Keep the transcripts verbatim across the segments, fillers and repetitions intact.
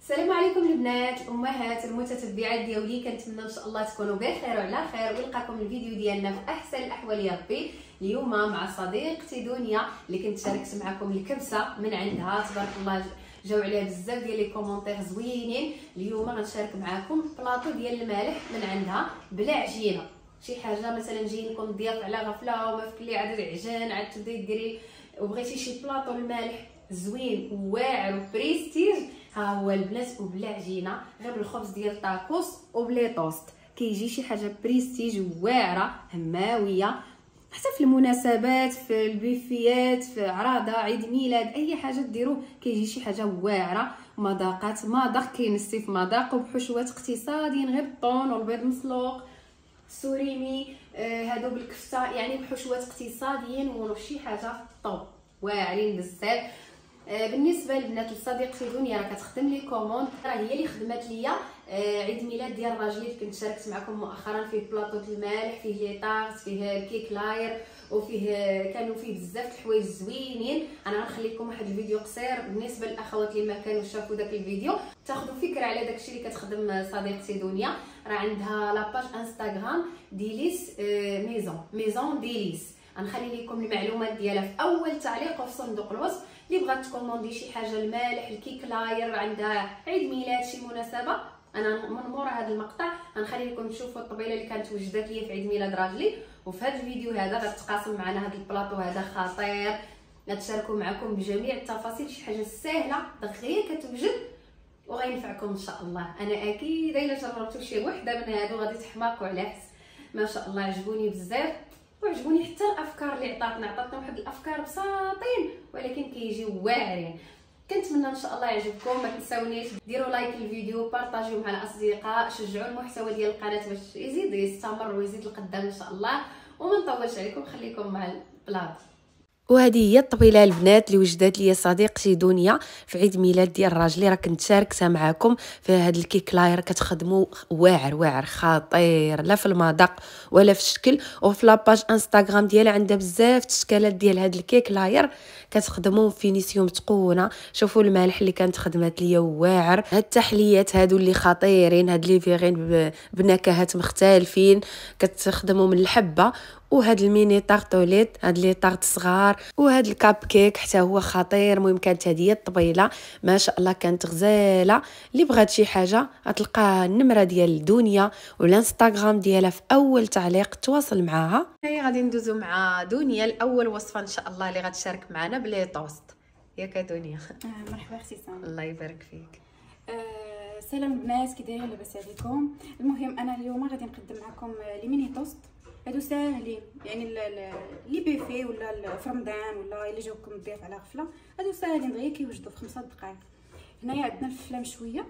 السلام عليكم البنات الامهات المتتبعات ديالي، كنتمنى ان شاء الله تكونوا بخير وعلى خير ويلقاكم الفيديو ديالنا في احسن الاحوال يا ربي. اليوم مع صديقتي دنيا اللي كنت شاركت معكم الكبسه من عندها، تبارك الله جاو عليها بزاف ديال لي كومونتير زوينين. اليوم غنشارك معكم بلاطو ديال المالح من عندها بلا عجينه، شي حاجه مثلا جاي لكم ضياف على غفله وما فيك لي عاد العجان عاد تبداي ديري وبغيتي شي بلاطو المالح زوين وواعر وبريستيج، ها هو البنات وبلا عجينه غير بالخبز ديال الطاكوس وبلي طوست. كيجي شي حاجه بريستيج واعره هماويه، حتى في المناسبات في البيفيات في عراضه عيد ميلاد اي حاجه ديروه كيجي شي حاجه واعره. مذاقات مذاق كاين السيف مذاق وبحشوات اقتصاديين غير الطون والبيض مسلوق سوريمي، آه هادو بالكفته، يعني بحشوات اقتصاديين وشي حاجه طوب واعرين بزاف. آه بالنسبه للبنات لصديقتي دنيا راه كتخدم لي كوموند، راه هي اللي خدمات ليا آه عيد ميلاد ديال راجلي اللي كنت شاركت معكم مؤخرا، فيه بلاطو المالح، فيه لي طارت، فيه الكيك لاير، وفيه كانوا فيه بزاف د الحوايج زوينين. انا غنخلي لكم واحد الفيديو قصير بالنسبه للاخوات اللي ما كانوش شافوا داك الفيديو تاخذوا فكره على داكشي اللي كتخدم صديقتي دنيا. راه عندها لاباج انستغرام ديليس آه ميزون ميزون ديليس، غنخلي لكم المعلومات ديالها في اول تعليق وفي صندوق الوصف. اللي بغات تكوموندي شي حاجه المالح الكيك لاير عندها عيد ميلاد شي مناسبه، انا من مورا هذا المقطع غنخلي لكم تشوفوا الطبيله اللي كانت وجدات ليا في عيد ميلاد راجلي. وفي هذا الفيديو هذا غتقاسم معنا هذا البلاطو هذا خطير، غتشاركوا معكم بجميع التفاصيل، شي حاجه سهله دغيا كتوجد وغينفعكم ان شاء الله. انا اكيد الا جربتوا شي وحده من هادو غادي تحماقوا على حس. ما شاء الله عجبوني بزاف وعجبوني حتى الافكار اللي عطاتنا عطاتنا واحد الافكار بساطين ولكن كيجيو واعرين. كنتمنى ان شاء الله يعجبكم. ما تنساونيش ديروا لايك للفيديو، بارطاجيوه مع الاصدقاء، شجعوا المحتوى ديال القناه باش يزيد يستمر ويزيد لقدام ان شاء الله. وما نطولش عليكم خليكم مع البلاط. وهذه هي الطبيله البنات اللي وجدات لي صديقتي دنيا في عيد ميلاد ديال راجلي، راه كنت شاركتها معكم في هذا الكيك لاير. كتخدموا واعر واعر خطير، لا في المذاق ولا في الشكل. وفي لاباج انستغرام ديالها عندها بزاف الاشكالات ديال هذا الكيك لاير، كتخدموا فينيسيون متقونه. شوفوا المالح اللي كانت خدمات ليا واعر، هاد التحليات هادو اللي خطيرين، هاد لي فيغين بنكهات مختلفين كتخدموا من الحبه. وهاد الميني طارطوليت، هاد لي طارط صغار، وهاد الكاب كيك حتى هو خطير. المهم كانت هذه الطبيله ما شاء الله كانت غزاله. اللي بغات شي حاجه غتلقى النمره ديال دنيا والانستغرام ديالها في اول تعليق، تواصل معاها. هاي غادي ندوزو مع دنيا الاول وصفه ان شاء الله اللي غتشارك معنا بلي طوست. ياك دنيا؟ آه مرحبا اختي سامي، الله يبارك فيك. آه سلام البنات، كي دايرين؟ لاباس عليكم؟ المهم انا اليوم غادي نقدم معكم لي ميني توست. هادو ساهلين، يعني لي بيفي ولا في رمضان ولا الا جاوكم الضياف على غفله، هادو ساهلين دغيا كيوجدوا في خمسة دقائق. هنايا عندنا الفله مشويه،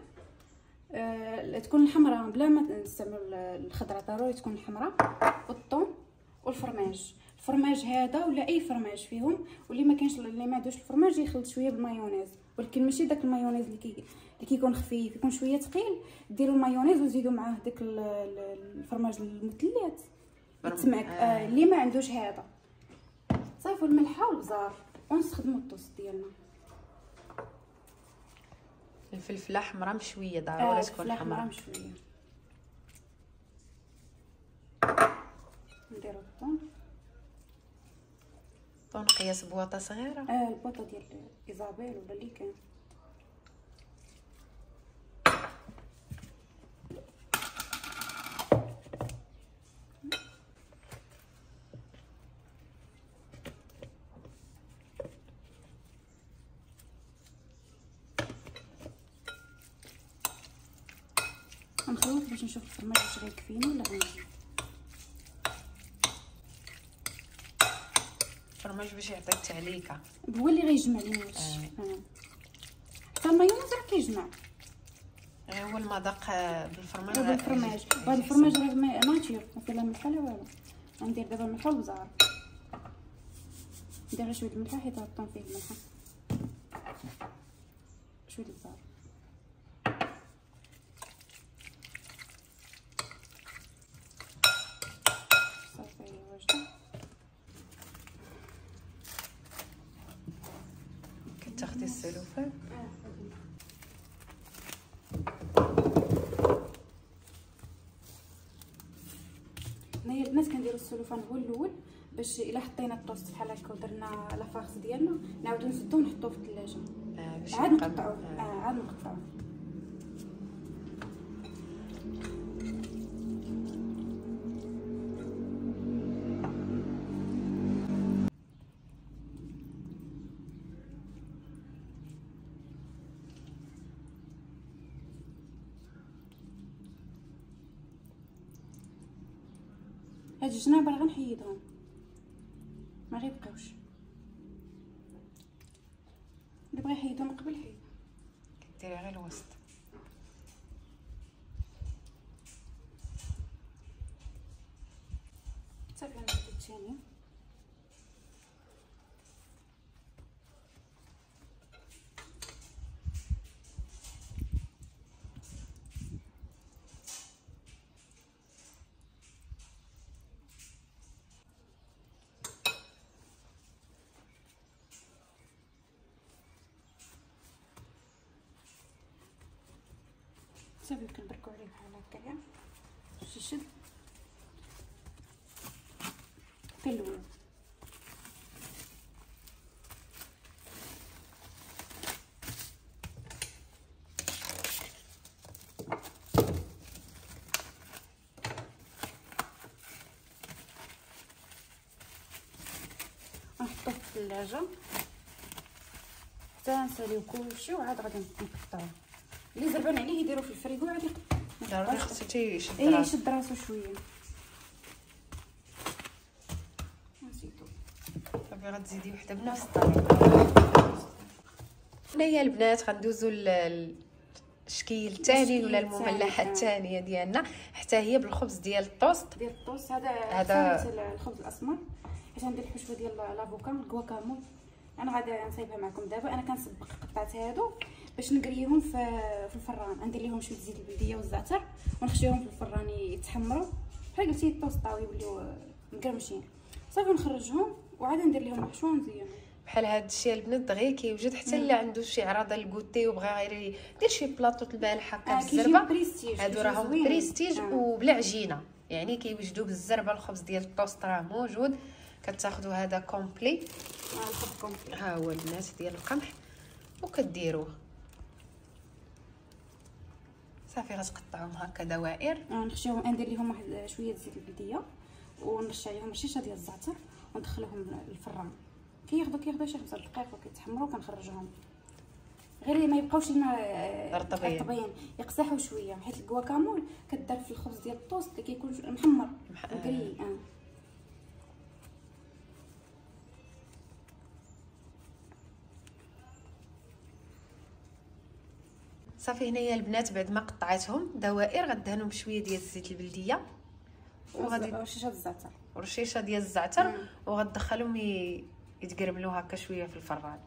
آه تكون الحمراء بلا ما نستعملوا الخضراء، ضروري تكون الحمراء، والثوم والفرماج. الفرماج هذا ولا اي فرماج فيهم، واللي ما كانش اللي ما عندوش الفرماج يخلط شويه بالمايونيز، ولكن ماشي داك المايونيز اللي كي اللي كيكون خفيف، يكون شويه ثقيل. ديروا المايونيز وزيدوا معاه داك الفرماج المثلث يتسمعك. آه اللي ما عندوش هذا صيفوا الملحه والبزار ونستخدموا الطوست ديالنا. الفلفله حمراء مشويه ضروري آه تكون حمراء مشويه. نديروا الثوم، طون قياس بواطه صغيره، اه البوطه ديال ايزابيل ولا اللي كان. غنخلط باش نشوف الفرماج واش غيكفيني ولا غنزيد الفرماج باش يعطي التعليكه، هو اللي غيجمع لينا هادشي. اه حتى المايونيز راه كيجمع، هو المذاق بالفرماج. هذا الفرماج هذا الفرماج راه ناتشور، ما فيه لا ملح لا والو. غندير دابا الملح والبزار، ندير شويه الملح حيت غطون فيه الملح، شويه البزار. صافي واجده. كتاخدي السلوفان البنات كنديروا السلوفان هو الاول باش الا حطينا الطوست بحال هكا ودرنا لافارس ديالنا نعاودو نسدو ونحطوه في الثلاجه. اه باش عاد نقطعوه. اه عاد نقطعوه. هاد الجناب راه غنحيدهم ما غيبقاوش، اللي بغى يحيدهم قبل حيد. ديري غير الوسط. صافي نزيد الثاني. صافي كنبركو عليه بحال هكايا باش يشد في الاول. نحطوه في الثلاجه حتى نساليو كلشي وعاد غادي نقطعوه. اللي زربان عليه يديروا في الفريغو عاد يقطع. ضروري خصو تيشد ايه راسو. يشد راسو شويه. نسيتو. صافي غتزيدي وحده بنفس الطريقه. هنايا البنات غندوزو الشكل الثاني ولا المملحه الثانيه ديالنا حتى هي بالخبز ديال الطوست. ديال الطوست هذا هذا الخبز الاسمر. حيت عندي الحشوه ديال لافوكا الكواكامول. انا غادي نصايبها معكم دابا. انا كنسبق قطعت هادو باش نقريهم في في الفران. ندير ليهم شويه زيت البلديه والزعتر ونخشيهم في الفران يتحمروا بحال قلتي الطوسطاو يوليو مقرمشين. صافي نخرجهم وعاد ندير لهم الحشوه ونزينهم بحال هاد الشيء البنات دغيا كيوجد حتى اللي عنده شي عراضه الكوتي وبغى غير يدير شي بلاطو البارح هكا آه بالزربه. هادو راهم بريستيج آه. وبلا عجينه، يعني كيوجدوا بالزربه. الخبز ديال الطوست راه موجود. كتاخذوا هذا كومبلي. اه الخبز كومبلي ها هو البنات ديال القمح وكديروه صافي. غتقطعوهم هكا دوائر. اه نخشيهم. ندير لهم واحد شويه زيت البلديه ونرش عليهم رشيشه ديال الزعتر وندخلهم للفران. كياخذوا كياخذوا شي خمسة دقائق وكيتحمروا كنخرجوهم. غير ما يبقاوش لنا رطبين رطبين يقسحوا شويه حيت الكواكامول كدار في الخبز ديال الطوست اللي كيكون محمر مقري. اه صافي. هنايا البنات بعد ما قطعتهم دوائر غدهنهم بشويه ديال الزيت البلديه وغادي رشيشه الزعتر ورشيشه ديال الزعتر وغتدخلهم يتقرملوا هكا شويه في الفران.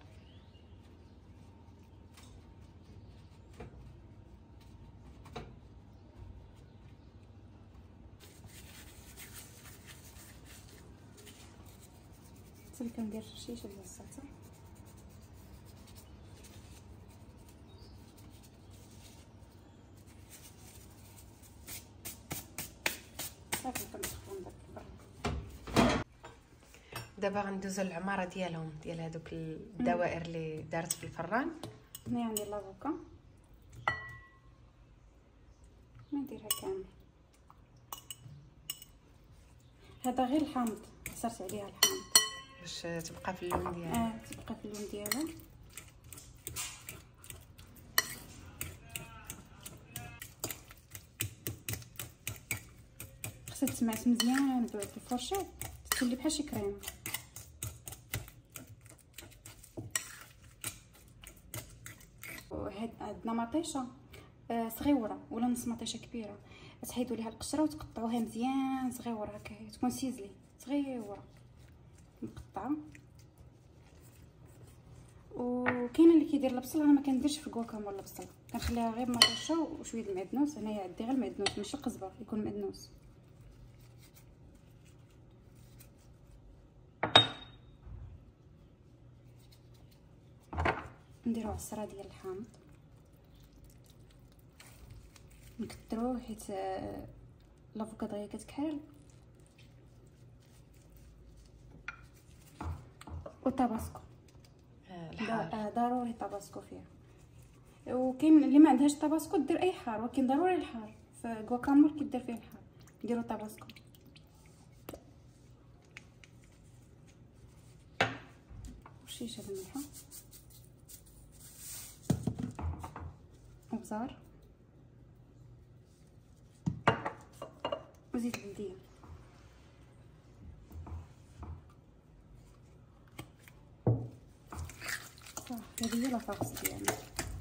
صافي كندير رشيشه ديال الزعتر صافي كندخلهم داك الفران. دابا غندوزو للعماره ديالهم ديال هذوك الدوائر اللي دارت في الفران. هنايا عندي لافوكا ما نديرها كامل. هذا غير الحامض عصرت عليها الحامض باش تبقى في اللون ديالها. اه تبقى في اللون ديالها. خصها تسمعس مزيان بالفرشه تولي بحال شي كريم. وهاد عندنا مطيشه صغيره ولا نص مطيشه كبيره تحيدوا ليها القشره وتقطعوها مزيان صغيره هكا تكون سيزلي صغيره مقطعه. وكاين اللي كيدير البصل. انا ما كنديرش في الكواكامول البصل كنخليها غير مطيشه وشويه المعدنوس. هنايا عندي غير المعدنوس ماشي القزبر يكون معدنوس. نديرو عصره ديال الحامض نكثروه حيت لافوكا دغيا كتكحل وطاباسكو. الحار ضروري طاباسكو فيها. وكاين اللي ما عندهاش طاباسكو دير اي حار، ولكن ضروري الحار. في غواكامول كيدير فيه الحار نديرو طاباسكو. وشيشه الملحه وبزار وزيت البلديه. هذه هي لاصوص ديالنا.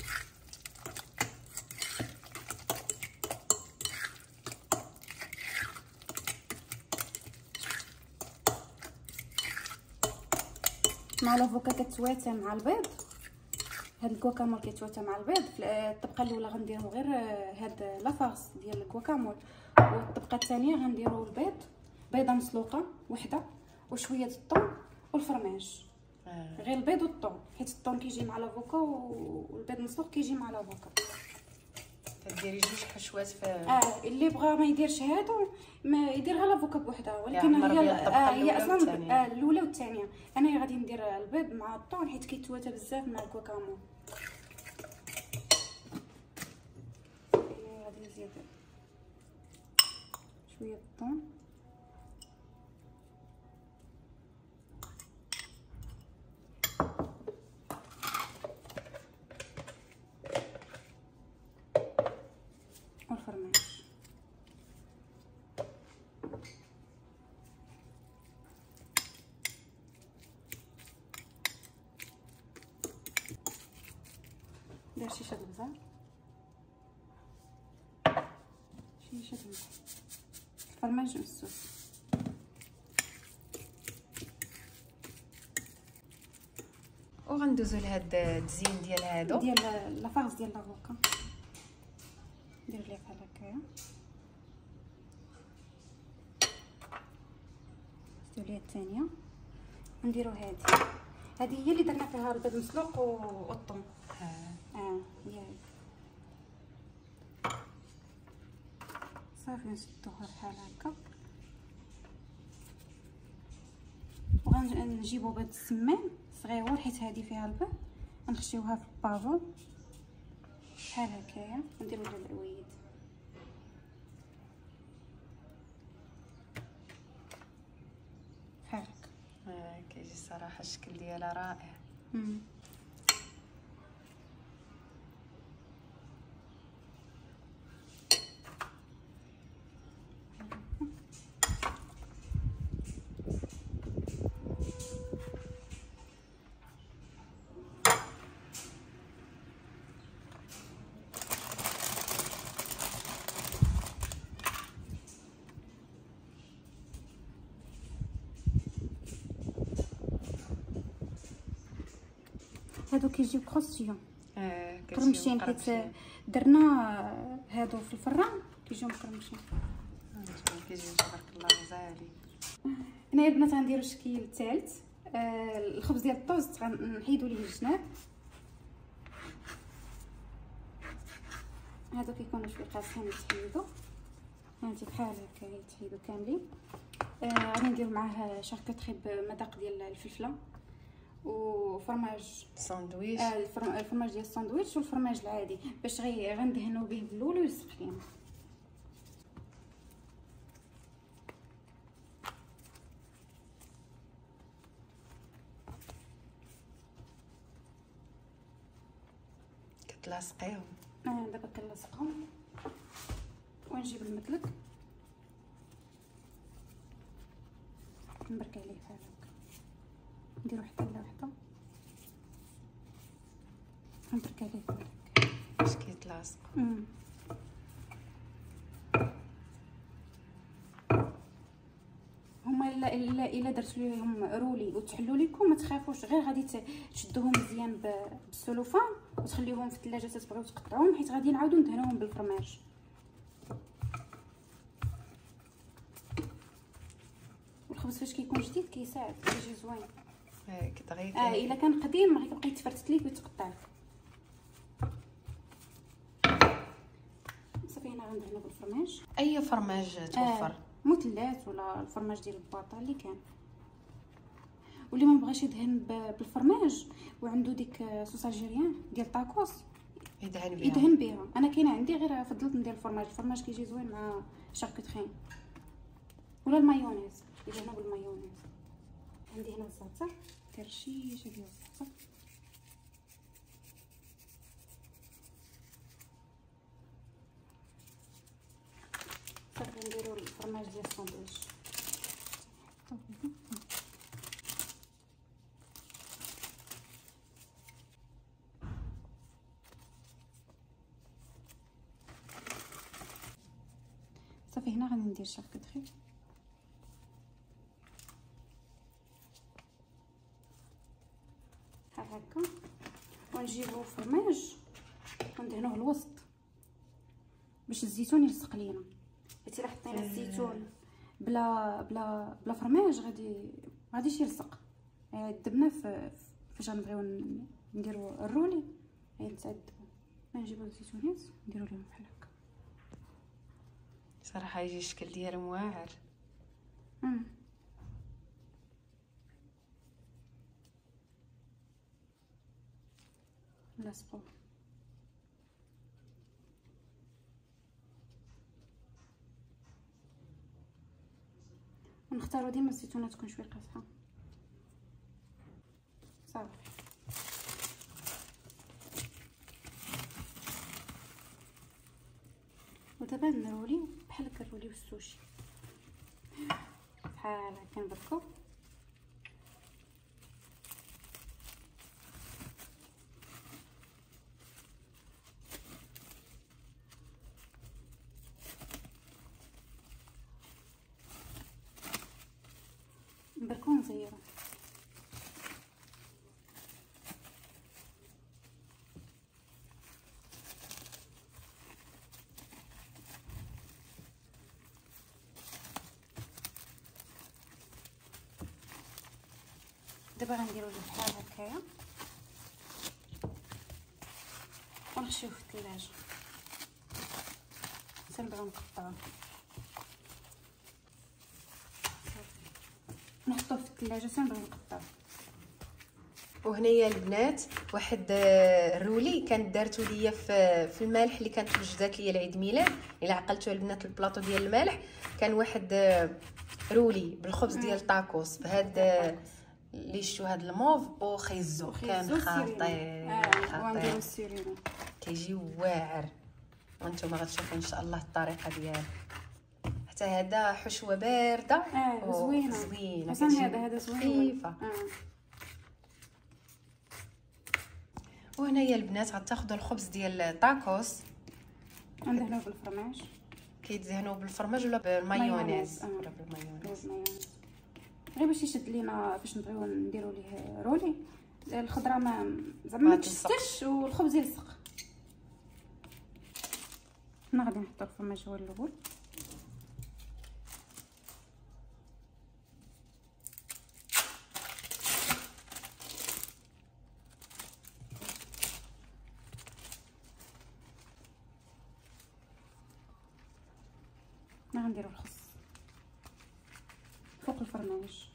مع لافوكا كتواتى مع البيض. هاد الكوكامول كيتواتى مع البيض. الطبقه الاولى غنديرو غير هاد لافارس ديال الكوكامول، والطبقه الثانيه غنديرو البيض، بيضه مسلوقه وحده وشويه الثوم والفرماج. آه. غير البيض والثوم، حيت الثوم كيجي مع لافوكا والبيض مسلوق كيجي مع لافوكا. تديري جوج حشوات في اه اللي بغى ما يديرش هادو ما يديرها لافوكا بوحدها، ولكن هي آه هي اصلا آه الاولى والثانيه. انا غادي ندير البيض مع الطون حيت كيتواتى بزاف مع الكوكامول. غادي نزيد شويه الطون والفرماج. دير شيشه البزار، شيشه الملح، الفرماج والسوس. وغندوزو لهاد التزيين ديال هادو ديال لافارس ديال لافوكا. ندير ليها بحال هكايا، ندير ليها الثانيه، نديرو هذه هذه هي اللي درنا فيها البيض مسلوق والطون. اه اه هي صافي نسدوها بحال هكا. وغنجيبو بيض السمان صغيور حيت هذه فيها البيض، غنخشيوها في البافون بحال هكايا، نديرو لها العويد. بحال هكا. اه كيجي صراحه الشكل ديالها رائع. امم هادو كيجيو كروسيون اه مقرمشين حيت درنا هادو في الفران كيجيو مقرمشين. اه كيجيو تبارك الله غزالين. هنايا البنات غنديرو الشكل الثالث. آه الخبز ديال الطوست غنحيدو ليه الجناب. هادو كيكونوا شويه قاصحين يتحيدوا، هانتي بحال هكا يتحيدوا كاملين. آه غادي ندير معاه شاركوتري بمذاق ديال الفلفله وفرماج ساندويتش. آه الفرماج ديال الساندويتش والفرماج العادي باش غي غندهنوا به بالاول ويلصق لينا. كتلاصقيهم. اه دابا كنلصقهم ونجيب المدلك نبرك عليه بحال هكا، نديرو حتى لوحده نبرك عليه بحال هكا باش كيتلاصق. هما الا الا الا درتو ليهم رولي وتحلوا لكم ما تخافوش، غير غادي تشدوهم مزيان بالسلوفان وتخليوهم في الثلاجه تتبغيو تقطعوهم، حيت غادي نعاودو ندهنوهم بالفرماج. والخبز فاش كيكون جديد كيساعد كيجي زوين. اه كتغير. اه الا كان قديم غيبقى يتفرتت ليك ويتقطع. صافي هنا غندهنو بالفرماج. اي فرماج توفر؟ آه مثلث ولا الفرماج ديال الباطا اللي كان. واللي ما بغاش يدهن بالفرماج وعنده ديك صوص الجيريان ديال طاكوس يدهن بها يدهن بها. انا كاينه عندي غير فضلت ندير الفرماج. الفرماج كيجي زوين مع شاركوتري ولا المايونيز، يدهنوا بالمايونيز. عندي هنا الزعتر، دير رشيشه ديال الزعتر. صافي نديرو الفرماج ديال الساندويتش. صافي هنا غادي ندير شاركوتري. بحال هكا، ونجيبو فرماج وندهنوه الوسط باش الزيتون يلصق لينا. حيت الا حطينا الزيتون بلا بلا بلا فرماج غادي غاديش يلصق. دبنا في فاش غنبغيو نديرو الرولي غنتعذبو. نجيبو الزيتونات نديرو لهم بحال هكا. صراحه يجي الشكل ديالهم واعر. امم لاصقو. ونختاروا ديما الزيتونه تكون شويه قاصحه. صافي ودابا نروليو بحال هكا، نروليو السوشي بحال هكا نبركو. نبركو نزيرو. دابا غنديرو بحال هكايا ونخشيوه في الثلاجه. تنبغيو نقطعوه، نحطوه في الثلاجه تنبغيو نقطعوه. وهنايا البنات واحد الرولي كانت دارتو ليا في في المالح اللي كانت وجدات ليا العيد ميلاد. الا عقلتوا البنات البلاطو ديال المالح كان واحد رولي بالخبز ديال طاكوس بهاد اللي شتو هاد الموف او خيزو. كان خطير خطير، كيجي واعر. وانتم غتشوفوا ان شاء الله الطريقه ديالو. حتى هذا حشوه بارده اه زوينه زوينه، اصلا هذا هذا زوين. خفيفه. وهنايا البنات غتاخذوا الخبز ديال الطاكوس ندهنوه بالفرماج. كيتدهنوا بالفرماج ولا بالمايونيز؟ ولا بالمايونيز غير باش يشد لينا باش نبغيو نديرو ليه رولي. الخضره ما زعما ما تشتش والخبز يلصق. حنا غادي نحطو الفرماج هو الاول. حنا غنديرو الخس فوق الفرماج.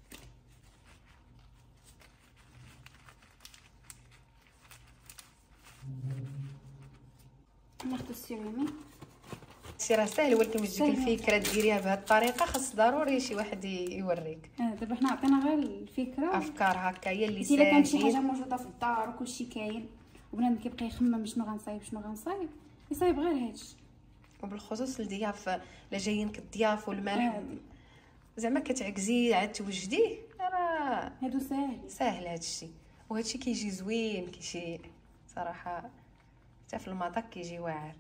ناخذ السيرامي. شي راه ساهل، ولكن باش تجيك الفكره ديريها بهذه الطريقه خاص ضروري شي واحد يوريك. اه دابا حنا عطينا غير الفكره، افكار هكا هي اللي الا كانت شي ساهلين. حاجه موجوده في الدار وكلشي كاين وبنادم كيبقى يخمم شنو غنصايب شنو غنصايب، يصايب غير هادشي. وبالخصوص الضياف لا جايينك الضياف والمالح زعما كتعكزي عاد توجديه، راه هادو ساهل ساهل هادشي. وهادشي كيجي زوين، كيجي صراحه حتى في المطاق كيجي واعر.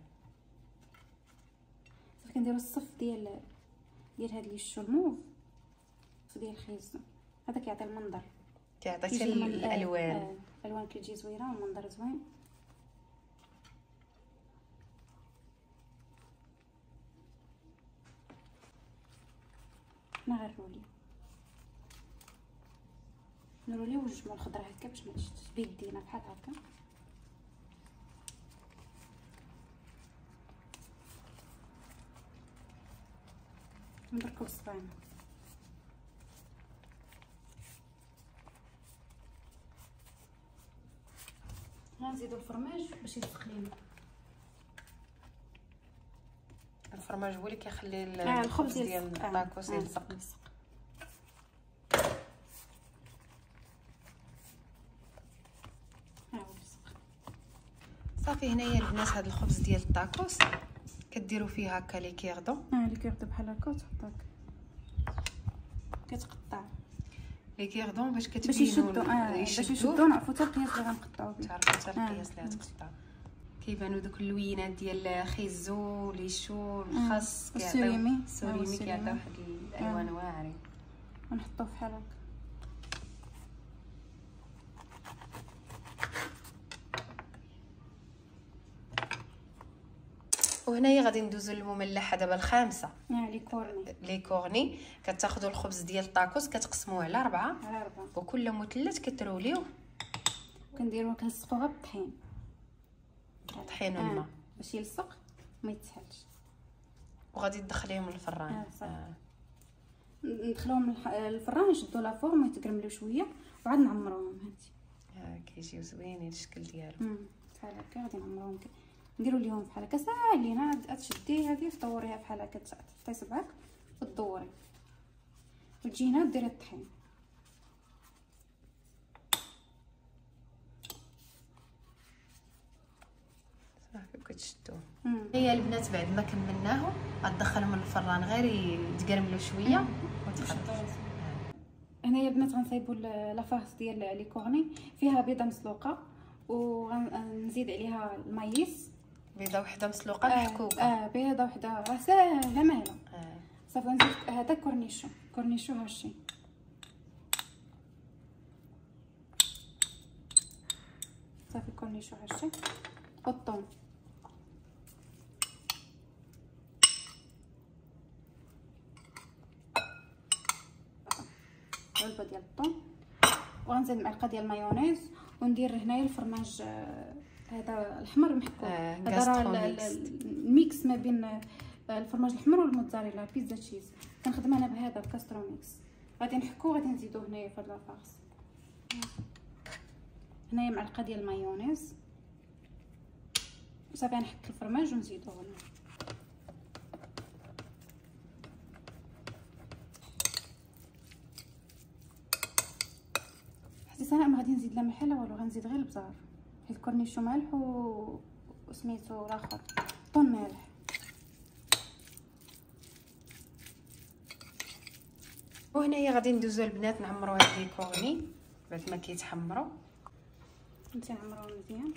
صافي كنديرو الصف ديال ديال هاد لي الشلموف ديال الخيزو، هذا كيعطي المنظر، كيعطي حتى الالوان. الالوان كتجي زوينه والمنظر زوين. حنا غير نرولي نرولي ونجمعو الخضره هكا باش ما تشتش بيدينا بحال هكا. نبركو الصباعنا. غنزيدو الفرماج باش يلصق لينا. الفرماج هو اللي كيخلي آه الخبز ديال الطاكوس يلصق. صافي هنايا البنات هذا الخبز ديال الطاكوس كديروا فيه هكا لي كيردو. اه لي كيردو بحال هكا وتحط هكا كتقطع لي كيردو باش كتبينوا باش يشدوا اه باش يشدوا نعرفوا حتى القياس اللي غنقطعوا به. تعرفوا حتى القياس اللي غتقطع. كيبانوا دوك اللوينات ديال الخيزو ليشو الخس كيعطيو السوريمي كيعطيو واحد الالوان واعرين. ونحطوه بحال هكا. وهنايا غادي ندوزو للمملحه دابا الخامسه. اه لي كورني. لي كورني كتاخذوا الخبز ديال الطاكوس كتقسموه على اربعه. على اربعه. وكل مثلث كتروليوه. كنديروا كنسقوها بالطحين. طحين والماء آه. باش يلصق ما يتسحلش. وغادي تدخليهم للفران. اه صافي. آه. ندخلوهم للفران نشدو لا فورم يتكرملوا شويه وعاد نعمروهم. هانتي ها كيجيو زوينين الشكل ديالهم. بحال هكا غادي نعمروهم. نديروا ليهم بحال هكا ساهلين. عاد تشدي هذه تدوريها بحال هكا تحطي صبعك وتدوري وتجي هنا ديري الطحين. صافي كتشدوه. هي البنات بعد ما كملناهم غندخلهم للفران غير يتقرملوا شويه وتخرج. هنايا البنات غنصايبوا لافاس ديال لي كورني فيها بيضه مسلوقه وغنزيد عليها المايس. بيضه وحده مسلوقه محكوكه. اه بيضه وحده راه ساهله ماهله. اه صافي نزيد هذا كورنيشو. كورنيشو هادشي صافي كورنيشو هادشي والثوم. علبه ديال الثوم وغنزيد معلقه ديال المايونيز وندير هنايا الفرماج هذا الاحمر محكوك. هذا راه الميكس ما بين الفرماج الاحمر والموتزاريلا بيتزا تشيز. كنخدم انا بهذا الكاسترو ميكس. غادي نحكو غادي نزيدو هنايا في هاد لافاس. هنايا معلقه ديال المايونيز صافي نحك الفرماج ونزيدو هنا. حتى انا ما غادي نزيد لا ملح لا والو. غنزيد غير البزار حيت كورنيشو مالح و وسميتو الاخر طون مالح. وهنايا غادي ندوزو البنات نعمرو هاد لي كورني بعد ما كيتحمروا. نمشي نعمروهم مزيان.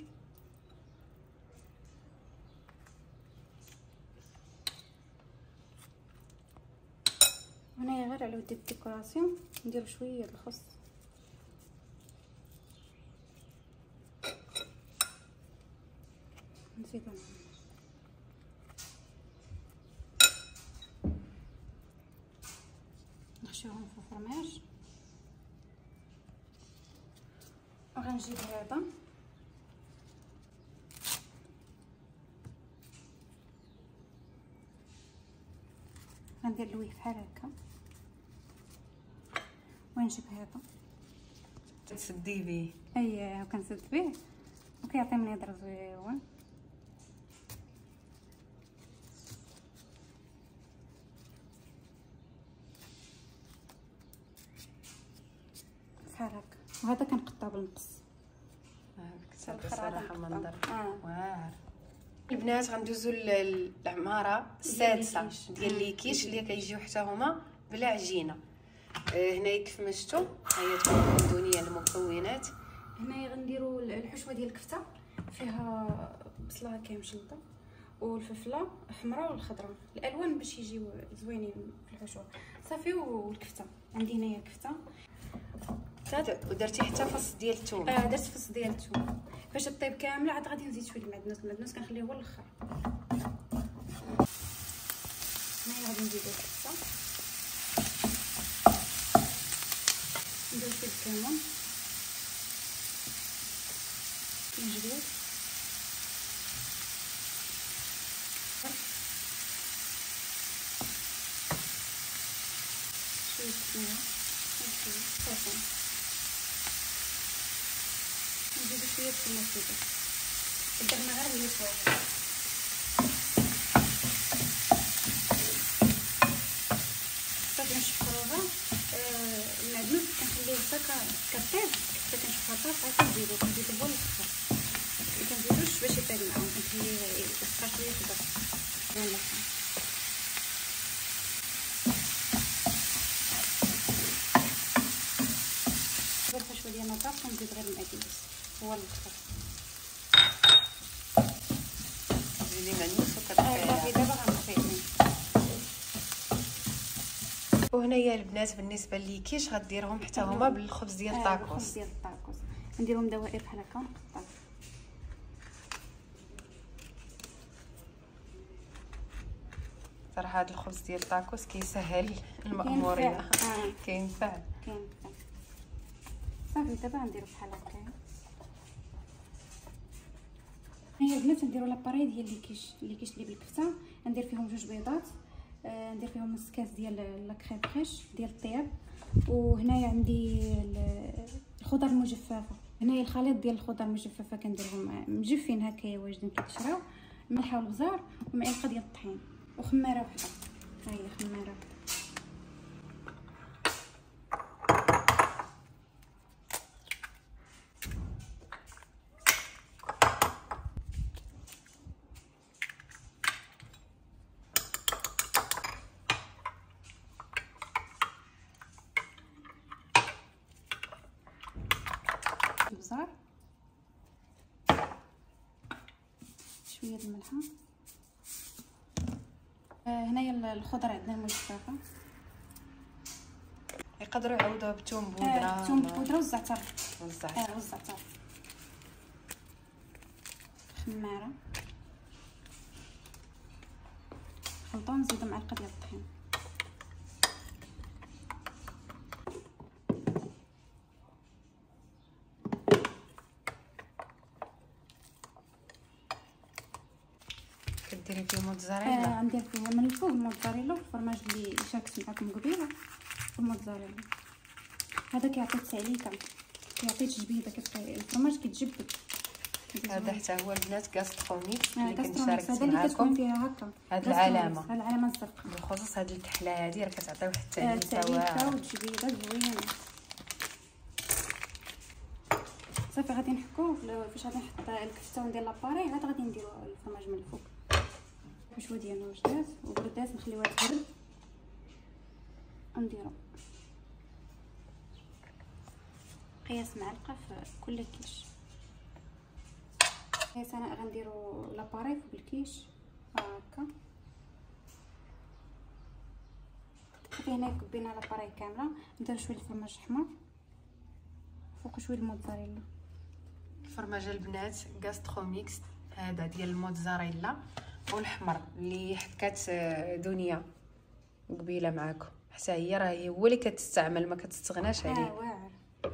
هنايا غير على ود الديكوراسيون نديرو شويه د الخس. نزيدو نحشوهم في الفرماج. وغنجيب هذا غندير لويه بحال هكا ونجيب هذا تسدي به. اييه وكنسد به وكيعطي منظر زوين. بحال هكا. وهذا كنقطع بالمقص. هاك صراحه منظر واعر. البنات غندوزو للعماره السادسه ديال لي كيش اللي كيجيو حتى هما بلا عجينه. هنايا كيف ما شفتوا ها هي تكون دونيه المكونات. هنايا غنديروا الحشوه ديال الكفته فيها بصله هكا مشلطه والفلفله حمراء والخضراء الالوان باش يجيو زوينين في الحشوه. صافي والكفته عندي هنايا كفته ودرتي حتى فص ديال الثوم. اه درت فص ديال الثوم باش طيب كامله. عاد غادي نزيد شويه المعدنوس. المعدنوس كنخليه هو الاخر. هنايا غادي نزيدو الكفته ندير شويه الكمون نجبد شويه الثوم صافي نزيدو شويه الثوم درنا غير هي فوق. صافي نشفروها. المعدنوس كنخليه هكا كطيب، حتى كنشوفها طايحه كنزيدو كنزيدو هو الاخر، مكنزيدوش باش يطيب معاهم، كنخليه يبقى شويه خضر بين اللحم. درت شويه نطاف كنزيد غير المعدنوس هو الاخر. زيدي المعدنوس وكتطيب. صافي دابا غنطفيه. وهنايا البنات بالنسبه لي كيش غديرهم حتى هما بالخبز ديال الطاكوس. الخبز ديال الطاكوس نديرهم دوائر بحال هكا ونقطعهم. صراحه هذا الخبز ديال الطاكوس كيسهل المأموريه، آه. كينفع كينفع. صافي دابا نديرو بحال هكا. هيا البنات نديرو لاباري ديال اللي كيش اللي كيشلي بالكفته، ندير فيهم جوج بيضات، آه ندير فيهم نص كاس ديال لا كريم فريش ديال الطياب، وهنايا عندي الخضر المجففه. هنايا الخليط ديال الخضر المجففه كنديرهم مجفين هكايا واجدين كيتشراو، الملح والبزار ومعلقه ديال الطحين وخماره وحده. ها هي خماره وحده. البزار شويه د الملحه. آه هنايا الخضر عندنا المجففه، يقدروا يعوضوها بثوم بودره. آه الثوم بودره والزعتر والزعتر. اه والزعتر. خماره خلطه ونزيدو معلقه ديال الطحين. كديري فيه موتزاريلا. آه ندير فيه من الفوق الموتزاريلا والفرماج اللي شاركت معكم قبيله والموتزاريلا. هذا كيعطي التعليكه، كيعطي تجبيده، كتبقى الفرماج كيتجبد. هذا حتى هو البنات كاستروميكس آه اللي كنت شاركت هذا اللي كتكون معكم. فيها هكا هاد العلامه، هاد العلامه الزرقاء، بالخصوص هاد الكحله هادي راه كتعطي واحد آه التعليكه التعليكه واعره. والتجبيده زوينه. صافي غادي نحكو فاش غادي نحط الكفته وندير لاباري، عاد غادي نديرو الفرماج من الفوق بشويه ديال الوجدات وبردات نخليوها تبرد ونديرو قياس معلقه في كل كيش. قياس انا غنديرو لاباري فوق الكيش هكا. صافي هنا كبينا لاباري كامله، نديرو شويه الفرماج احمر فوق شويه الموتزاريلا. الفرماج البنات كاستروميكس هذا ديال الموتزاريلا والحمر اللي حكات دنيا قبيله معاكم، حتى هي راه هو اللي كتستعمل ما كتستغناش عليه. اه واعر.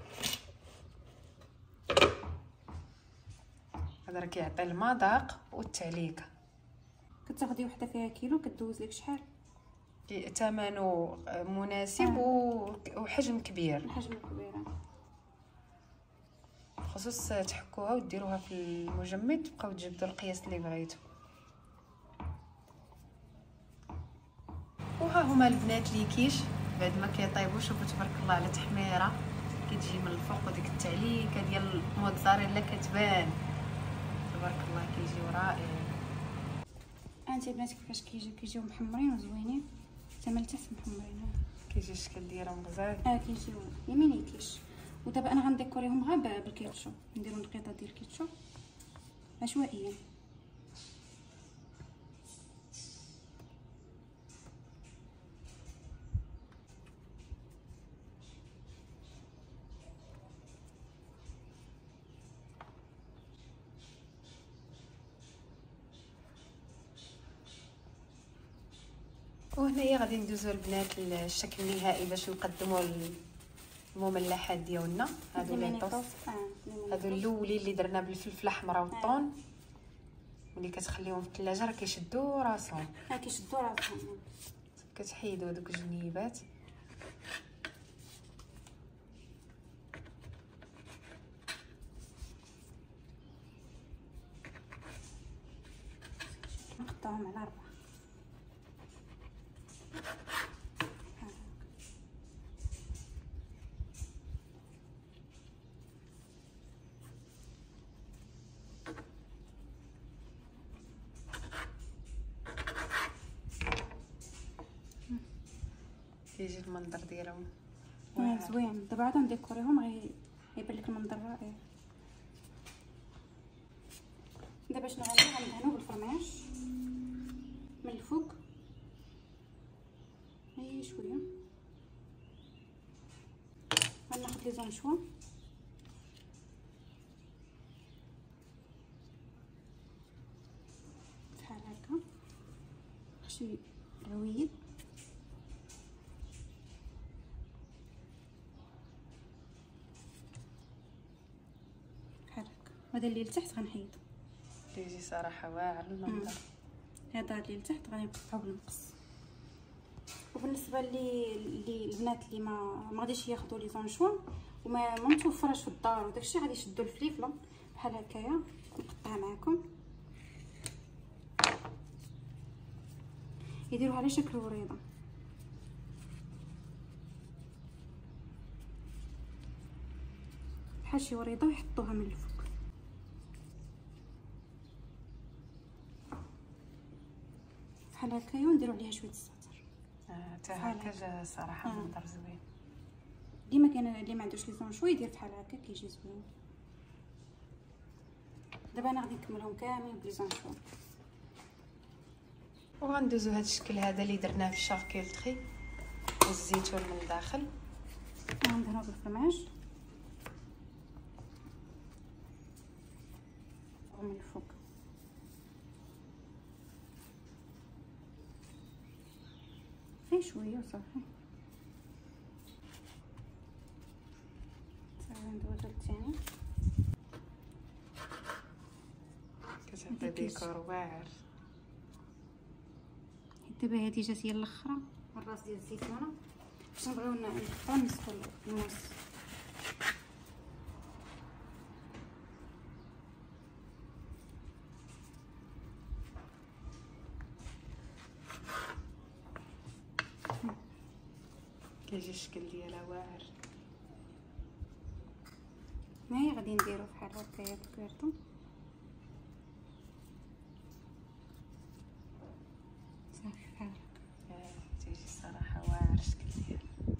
هذا راه كيعطي المذاق والتعليكه. كتاخدي وحده فيها كيلو كدوز لك شحال؟ ثمنه مناسب آه. وحجم كبير. الحجم كبير خصوص تحكوها وديروها في المجمد، تبقاو تجبدوا القياس اللي بغيتو. وها هما البنات لي كيش بعد ما كيطيبوا. شوفوا تبارك الله على تحميره كتجي من الفوق، وديك التعليكه ديال الموتزاريلا كتبان تبارك الله، كيجيو رائعين. انت البنات كيفاش كيجيو كيجيو محمرين وزوينين حتى من التحت محمرين. كيجي الشكل ديالهم غزال. اه كيجيو يميني كيش. ودابا انا غنديكوريهم غير بالكيتشوب، نديرو نقيطه ديال الكيتشوب عشوائيا. وهنايا غادي ندوزو البنات للشكل النهائي باش نقدموا المملحات ديالنا. هادو لي طوس، هادو الاولين اللي درنا بالفلفله حمراء والطون، ملي كتخليهم في الثلاجه راه كيشدوا راسهم. ها كيشدوا راسهم. كتحيدوا دوك الجنيبات. نقطعهم على ربعة. كيجي المنظر ديالهم زوين. دابا عاد نديكوريهم غيبان لك المنظر رائع. دابا شنو غندير؟ غندهنو بالفرماج من الفوق غير شويه. غناخد لي زونشوا بحال هكا باش رويد. بحال هكا. هذا اللي لتحت غنحيدو. كيجي صراحه واعر المنظر. هذا اللي لتحت غنقطعو بالمقص. وبالنسبه لي لي البنات اللي ما ما غاديش ياخذوا لي زونشوا وما ما متوفرش في الدار وداكشي، غادي يشدوا الفليفله بحال هكايا. نقطعها معكم يديروها على شكل وريضه بحال شي وريضه ويحطوها من الفوق. بحال هكايا ونديرو عليها شويه الزعتر. اه حتى هكا جا صراحه آه. منظر زوين. اللي ما كان اللي ما عندوش لي زونشوا يدير بحال هكا كيجي زوين. دابا انا غادي نكملهم كاملين بلي زونشوا وغندوزو هذا الشكل هذا اللي درناه في الشاركيلتري والزيتون من الداخل. غندهنو بالفرماج ومن الفوق. غير شويه وصافي. صافي ندوزو الثاني. كتعطي ديكور واعر. دابا هادي جات هي الاخرى الراس ديال الزيتونه باش نبغيو نحطو نصفو الموس. كيجي الشكل ديالها واعر. هاهي غادي نديرو بحال هكايا بكرتو. صافي بحال هكا. تيجي صراحه واعر الشكل ديالها.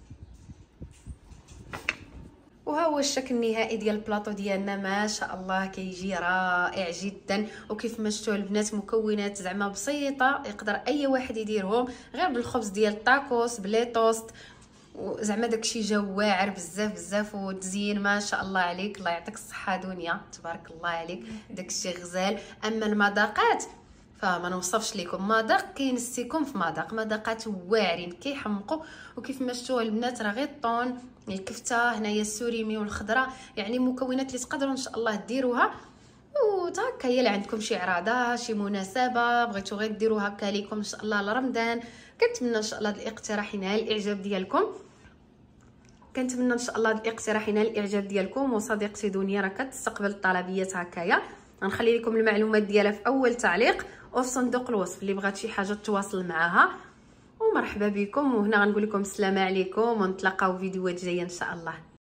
وها هو الشكل النهائي ديال البلاطو ديالنا. ما شاء الله كيجي رائع جدا. وكيف ما شفتوا البنات مكونات زعما بسيطه يقدر اي واحد يديرهم غير بالخبز ديال الطاكوس بلي توست. وزعما داكشي جا واعر بزاف بزاف. وتزيين ما شاء الله عليك، الله يعطيك الصحه دنيا، تبارك الله عليك، داكشي غزال. اما المذاقات فما نوصفش لكم. مذاق كينسيكم في مذاق. مذاقات واعرين كيحمقوا. وكيف ما شفتوا البنات راه غير الطون الكفته هنايا السوريمي والخضره، يعني مكونات اللي تقدروا ان شاء الله ديروها. وهكا هي اللي عندكم شي عراضه شي مناسبه بغيتو غير ديروا هكا ليكم ان شاء الله لرمضان. كنتمنى ان شاء الله هذا الاقتراح ينال الاعجاب ديالكم. كنتمنى ان شاء الله هذا الاقتراح ينال الاعجاب ديالكم. وصديقتي دنيا راه كتستقبل الطلبيات هكايا. غنخلي لكم المعلومات ديالها في اول تعليق وفي صندوق الوصف اللي بغات شي حاجه تواصل معاها. ومرحبا بكم. وهنا غنقول لكم السلام عليكم ونتلاقاو في فيديوهات جايه ان شاء الله.